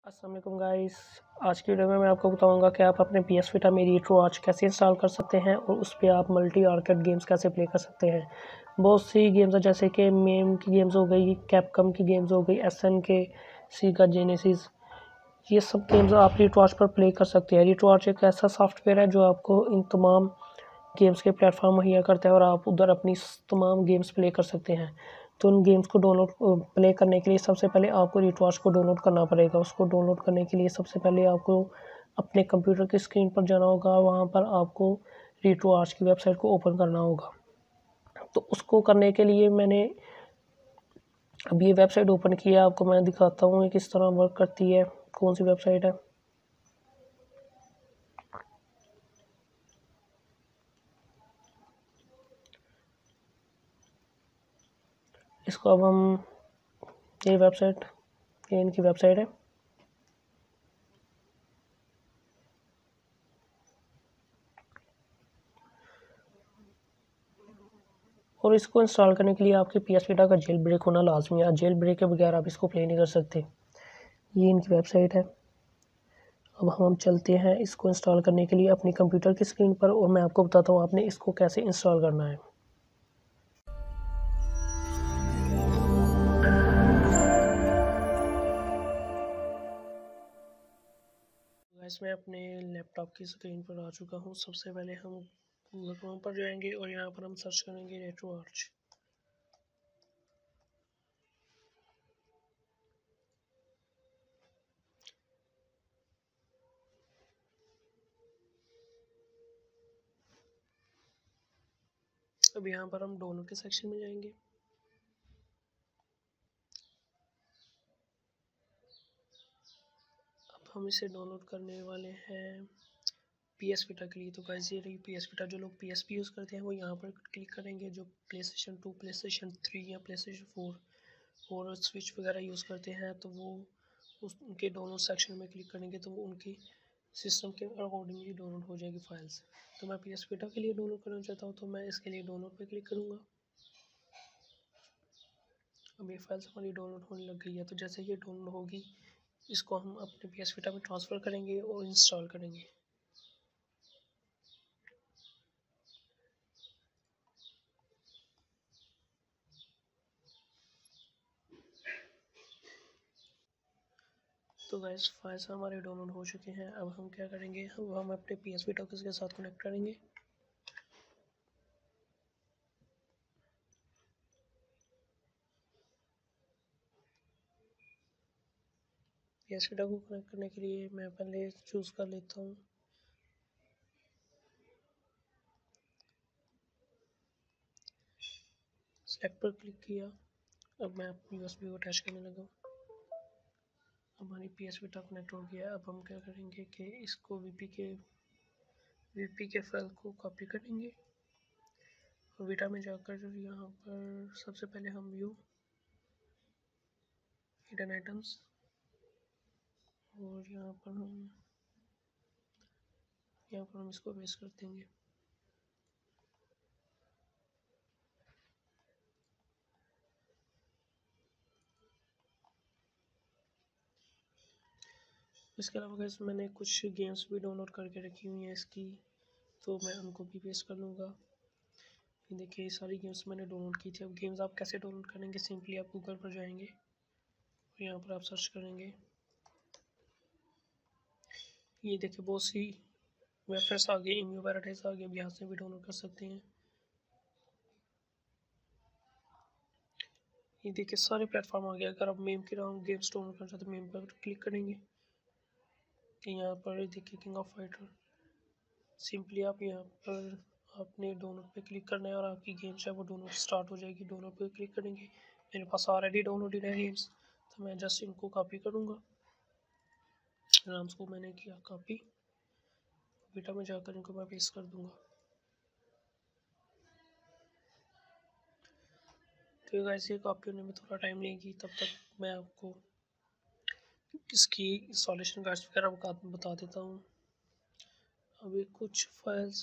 अस्सलाम वालेकुम गाइस। आज की वीडियो में मैं आपको बताऊंगा कि आप अपने PS Vita में रिट्रोआर्च कैसे इंस्टॉल कर सकते हैं और उस पर आप मल्टी आर्केड गेम्स कैसे प्ले कर सकते हैं। बहुत सी गेम्स हैं जैसे कि मेम की गेम्स हो गई, कैपकम की गेम्स हो गई, SNK, सीगा जेनेसिस, ये सब गेम्स आप रिट्रोआर्च पर प्ले कर सकते हैं। रिट्रोआर्च एक ऐसा सॉफ्टवेयर है जो आपको इन तमाम गेम्स के प्लेटफॉर्म मुहैया करता है और आप उधर अपनी तमाम गेम्स प्ले कर सकते हैं। तो उन गेम्स को प्ले करने के लिए सबसे पहले आपको रिट्रोआर्च को डाउनलोड करना पड़ेगा। उसको डाउनलोड करने के लिए सबसे पहले आपको अपने कंप्यूटर की स्क्रीन पर जाना होगा। वहाँ पर आपको रिट्रोआर्च की वेबसाइट को ओपन करना होगा। तो उसको करने के लिए मैंने अब ये वेबसाइट ओपन की है। आपको मैं दिखाता हूँ ये किस तरह वर्क करती है, कौन सी वेबसाइट है। इसको अब हम ये इनकी वेबसाइट है। और इसको इंस्टॉल करने के लिए आपके PS Vita का जेल ब्रेक होना लाजमी है। जेल ब्रेक के बगैर आप इसको प्ले नहीं कर सकते। ये इनकी वेबसाइट है। अब हम चलते हैं इसको इंस्टॉल करने के लिए अपनी कंप्यूटर की स्क्रीन पर और मैं आपको बताता हूँ आपने इसको कैसे इंस्टॉल करना है। मैं अपने लैपटॉप की स्क्रीन पर आ चुका हूँ। सबसे पहले हम गूगल क्रोम पर जाएंगे और यहाँ पर हम सर्च करेंगे रिट्रोआर्च। अब यहाँ पर हम डाउनलोड के सेक्शन में जाएंगे। अब हम इसे डाउनलोड करने वाले हैं PS Vita के लिए। तो गाइस ये रही PS Vita। जो लोग PSP यूज़ करते हैं वो यहाँ पर क्लिक करेंगे। जो PlayStation 2, PlayStation 3 या PlayStation 4 और स्विच वगैरह यूज़ करते हैं तो वो उनके डाउनलोड सेक्शन में क्लिक करेंगे तो वो उनकी सिस्टम के अकॉर्डिंगली डाउनलोड हो जाएगी फाइल्स। तो मैं PS Vita के लिए डाउनलोड करना चाहता हूँ तो मैं इसके लिए डाउनलोड पे क्लिक करूँगा। अब ये फाइल्स हमारी डाउनलोड होने लग गई है। तो जैसे ये डाउनलोड होगी इसको हम अपने PS Vita में ट्रांसफ़र करेंगे और इंस्टॉल करेंगे। तो गाइस फाइल्स हमारे डाउनलोड हो चुके हैं। अब हम क्या करेंगे, अब हम अपने PS Vita के साथ कनेक्ट करेंगे। PS Vita को कनेक्ट करने के लिए मैं पहले चूज़ कर लेता हूँ सेलेक्ट पर क्लिक किया। अब मैं अपनी USB को अटैच करने लगा। हमारी PS Vita कनेक्ट हो गया। अब हम क्या करेंगे कि इसको VP के फाइल को कॉपी करेंगे और वीटा में जाकर यहाँ पर सबसे पहले हम व्यू हिडन आइटम्स और यहाँ पर हम इसको पेस्ट कर देंगे। इसके अलावा गाइस मैंने कुछ गेम्स भी डाउनलोड करके रखी हुई हैं इसकी, तो मैं उनको भी पेस्ट कर लूँगा। ये देखिए ये सारी गेम्स मैंने डाउनलोड की थी। अब गेम्स आप कैसे डाउनलोड करेंगे, सिंपली आप गूगल पर जाएंगे और यहाँ पर आप सर्च करेंगे। ये देखिए बहुत सी वेबसाइट्स आ गई, इम्यू पैराडाइज आ गई। अब यहाँ से भी डाउनलोड कर सकते हैं। ये देखिए सारे प्लेटफॉर्म आ गए। अगर आप मेम की गेम्स डाउनलोड करना चाहते हैं मेम पर क्लिक करेंगे। यहाँ पर देखिए किंग ऑफ फाइटर, सिंपली आप यहाँ पर आपने डाउनलोड पे क्लिक करना है और आपकी गेम्स है वो डाउनलोड स्टार्ट हो जाएगी। डाउनलोड पे क्लिक करेंगे। मेरे पास ऑलरेडी डाउनलोडेड है गेम्स तो मैं जस्ट इनको कॉपी करूँगा। नाम्स को मैंने किया कॉपी, बीटा में जाकर इनको मैं पेस्ट कर दूँगा। तो गाइस ये कॉपी होने में थोड़ा टाइम लेगी, तब तक मैं आपको इसकी इंस्टॉलेशन गाइड्स वगैरह बता देता हूँ। अभी कुछ फाइल्स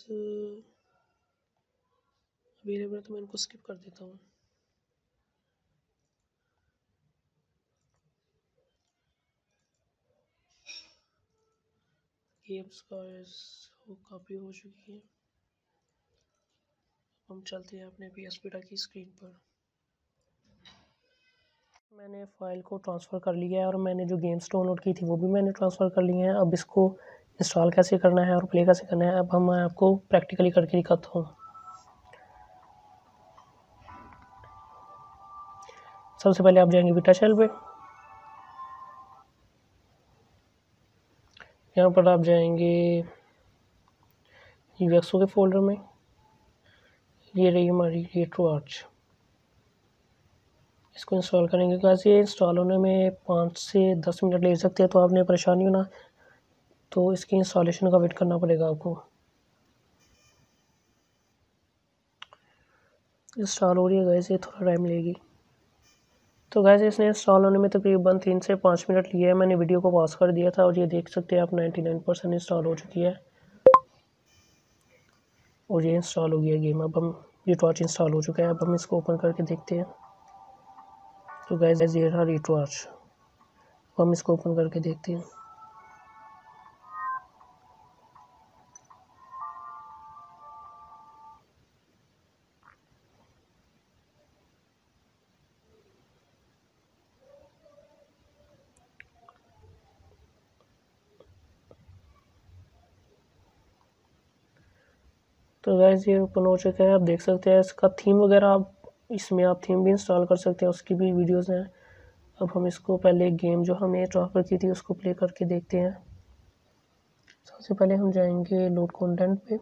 अवेलेबल है तो मैं इनको स्किप कर देता हूँ। गेम्स का काफ़ी हो चुकी है। हम चलते हैं अपने PS Vita की स्क्रीन पर। मैंने फ़ाइल को ट्रांसफ़र कर लिया है और मैंने जो गेम्स डाउनलोड की थी वो भी मैंने ट्रांसफ़र कर लिए हैं। अब इसको इंस्टॉल कैसे करना है और प्ले कैसे करना है अब मैं आपको प्रैक्टिकली करके दिखाता हूँ। सबसे पहले आप जाएंगे वीटा शेल पे। यहाँ पर आप जाएंगे यूएक्सओ के फोल्डर में। ये रही हमारी रेट्रो आर्च। इसको इंस्टॉल करेंगे। गाइस ये इंस्टॉल होने में 5 से 10 मिनट ले सकते हैं, तो आपने परेशानी हो ना तो इसकी इंस्टॉलेशन का वेट करना पड़ेगा आपको। इंस्टॉल हो रही है गाइस, ये थोड़ा टाइम लेगी। तो गाइस इसने इंस्टॉल होने में तकरीबन 3 से 5 मिनट लिए हैं। मैंने वीडियो को पॉज कर दिया था और ये देख सकते हैं आप 99% इंस्टॉल हो चुकी है और ये इंस्टॉल हो गया गेम। अब हम ये टॉर्च इंस्टॉल हो चुका है। अब हम इसको ओपन करके देखते हैं। तो गाइस ये रहा रिटॉर्च। हम इसको ओपन करके देखते हैं। तो गाइस ये ओपन हो चुका है। आप देख सकते हैं इसका थीम वगैरह, आप इसमें आप थीम भी इंस्टॉल कर सकते हैं, उसकी भी वीडियोस हैं। अब हम इसको पहले गेम जो हमें ट्रांसफ़र की थी उसको प्ले करके देखते हैं। सबसे पहले हम जाएंगे लोड कंटेंट पे।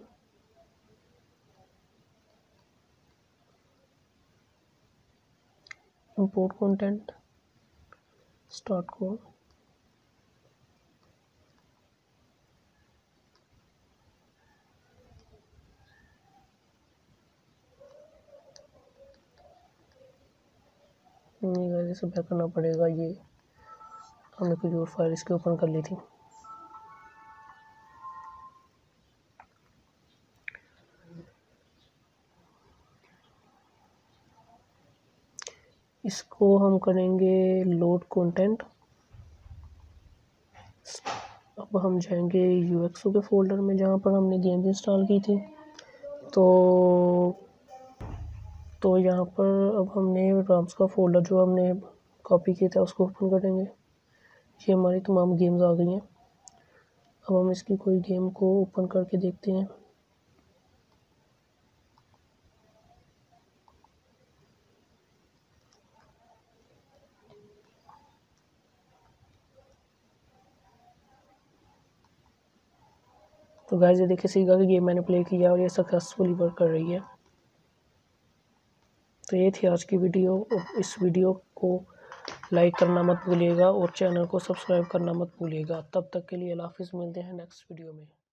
इंपोर्ट कंटेंट, स्टार्ट को नहीं सब करना पड़ेगा। ये हमने कोई और फाइल इसके ओपन कर ली थी। इसको हम करेंगे लोड कंटेंट। अब हम जाएंगे यूएक्सओ के फोल्डर में जहाँ पर हमने गेम इंस्टॉल की थी। तो यहाँ पर अब हमने राम्स का फोल्डर जो हमने कॉपी किया था उसको ओपन करेंगे। ये हमारी तमाम गेम्स आ गई हैं। अब हम इसकी कोई गेम को ओपन करके देखते हैं। तो गाइस ये देखिए सीगा की गेम मैंने प्ले किया और ये सक्सेसफुली वर्क कर रही है। तो ये थी आज की वीडियो। इस वीडियो को लाइक करना मत भूलिएगा और चैनल को सब्सक्राइब करना मत भूलिएगा। तब तक के लिए अल्लाह हाफिज़। मिलते हैं नेक्स्ट वीडियो में।